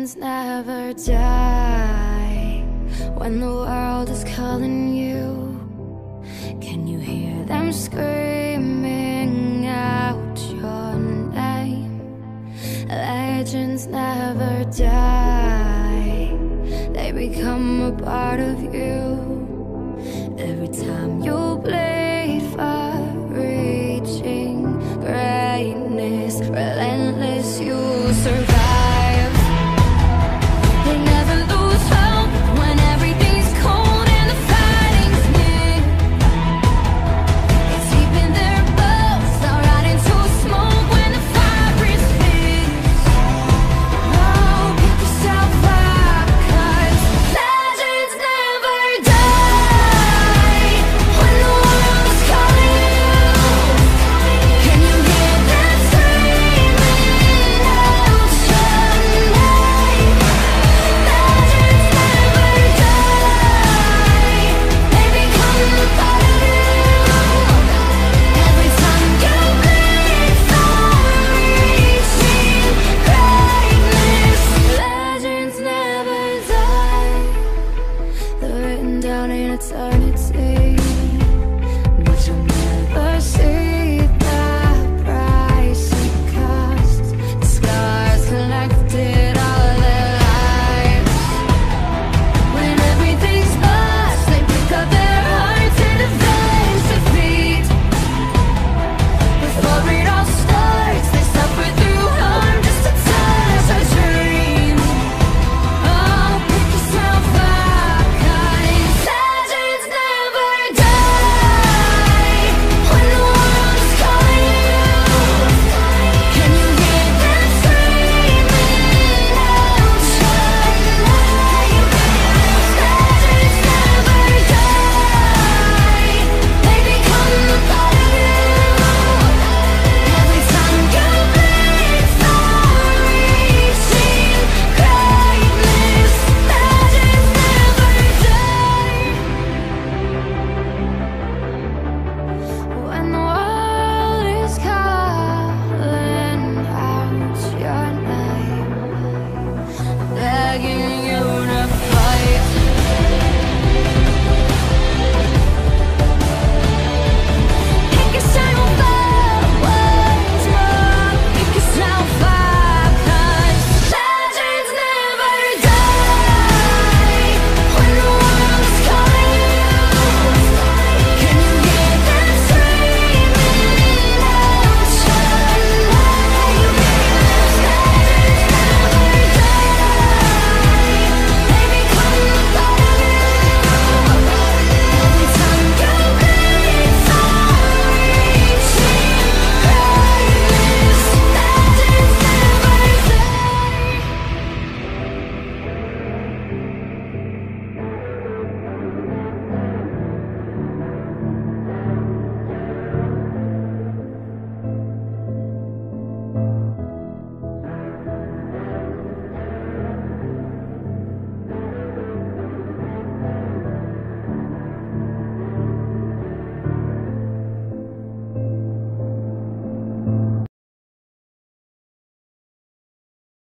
Legends never die. When the world is calling you, can you hear them screaming out your name? Legends never die. They become a part of you. Every time you bleed for reaching greatness, relentless, you survive. They never lose hope when everything's cold and the fighting's near. It's deep in their bones, they'll rot into smoke when the fire is fierce. Oh, pick yourself up, 'cause legends never die. When the world is calling you, can you hear them screaming out your name? Legends never die. They become a part of you. Every time you bleed for reaching greatness, legends never die. They're written down in eternity.